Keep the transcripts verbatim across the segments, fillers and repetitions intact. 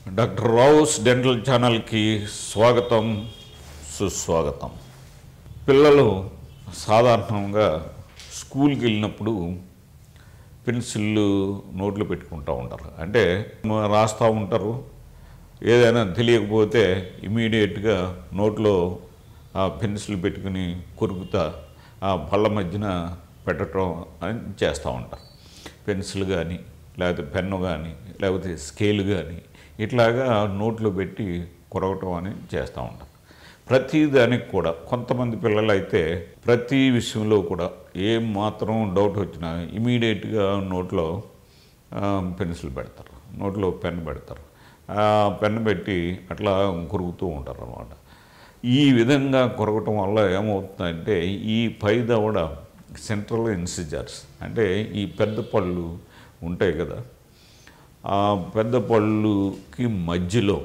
Doctor Rao's dental ఛానల్కి స్వాగతం సుస్వాగతం. పిల్లలు సాధారణంగా స్కూల్కి వెళ్ళినప్పుడు పెన్సిళ్ళు నోట్లో పెట్టుకుంటూ ఉంటారు. అంటే రాస్తూ ఉంటారు. ఏదైనా తెలియకపోతే ఇమీడియట్గా నోట్లో ఆ పెన్సిల్ పెట్టుకుని కొరుకుతా ఆ పళ్ళ మధ్యన పెట్టడం అని చేస్తూ ఉంటారు. పెన్సిల్ కానీ లేకపోతే పెన్ను కానీ లేకపోతే స్కేల్ కానీ ఇట్లాగా నోట్లో పెట్టి కొరగటం అని చేస్తూ ఉంటారు. ప్రతి దానికి కూడా కొంతమంది పిల్లలు అయితే ప్రతి విషయంలో కూడా ఏం మాత్రం డౌట్ వచ్చినా ఇమీడియట్గా నోట్లో పెన్సిల్ పెడతారు, నోట్లో పెన్ పెడతారు. పెన్ను పెట్టి అట్లా కొరుకుతూ ఉంటారు అన్నమాట. ఈ విధంగా కొరగటం వల్ల ఏమవుతుందంటే ఈ పై దవడ సెంట్రల్ ఇన్సిజర్స్ అంటే ఈ పెద్ద పళ్ళు ఉంటాయి కదా, ఆ పెద్ద పళ్ళుకి మధ్యలో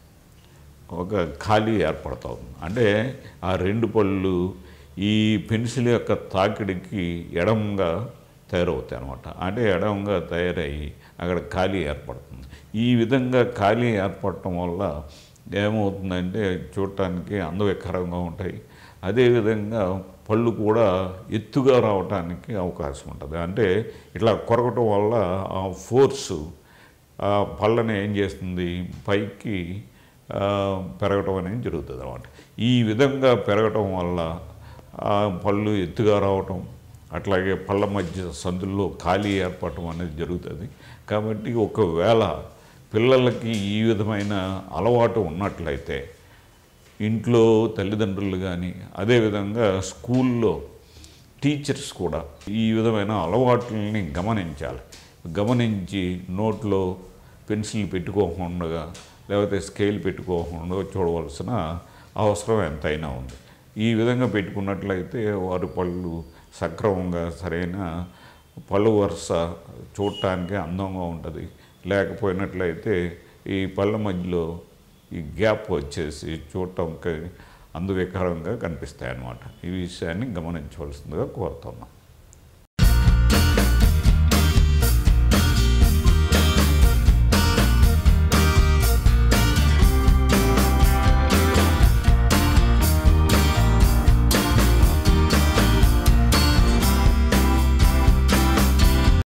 ఒక ఖాళీ ఏర్పడుతుంది. అంటే ఆ రెండు పళ్ళు ఈ పెన్సిల్ యొక్క తాకిడికి ఎడంగా తయారవుతాయి అన్నమాట. అంటే ఎడంగా తయారయ్యి అక్కడ ఖాళీ ఏర్పడుతుంది. ఈ విధంగా ఖాళీ ఏర్పడటం వల్ల ఏమవుతుందంటే చూడటానికి అందవికరంగా ఉంటాయి. అదేవిధంగా పళ్ళు కూడా ఎత్తుగా రావడానికి అవకాశం ఉంటుంది. అంటే ఇట్లా కొరకటం వల్ల ఆ ఫోర్సు పళ్ళని ఏం చేస్తుంది, పైకి పెరగటం అనేది జరుగుతుంది అన్నమాట. ఈ విధంగా పెరగటం వల్ల పళ్ళు ఎత్తుగా రావటం, అట్లాగే పళ్ళ మధ్య సందుల్లో ఖాళీ ఏర్పడటం అనేది జరుగుతుంది. కాబట్టి ఒకవేళ పిల్లలకి ఈ విధమైన అలవాటు ఉన్నట్లయితే ఇంట్లో తల్లిదండ్రులు కానీ అదేవిధంగా స్కూల్లో టీచర్స్ కూడా ఈ విధమైన అలవాట్లని గమనించాలి. గమనించి నోట్లో పెన్సిల్ పెట్టుకోకుండా లేకపోతే స్కేల్ పెట్టుకోకుండా చూడవలసిన అవసరం ఎంతైనా ఉంది. ఈ విధంగా పెట్టుకున్నట్లయితే వారి పళ్ళు సక్రమంగా సరైన పళ్ళు వరుస చూడటానికి అందంగా ఉంటుంది. లేకపోయినట్లయితే ఈ పళ్ళ మధ్యలో ఈ గ్యాప్ వచ్చేసి చూడటానికి అందవికారంగా కనిపిస్తాయి అన్నమాట. ఈ విషయాన్ని గమనించవలసిందిగా కోరుతున్నాం.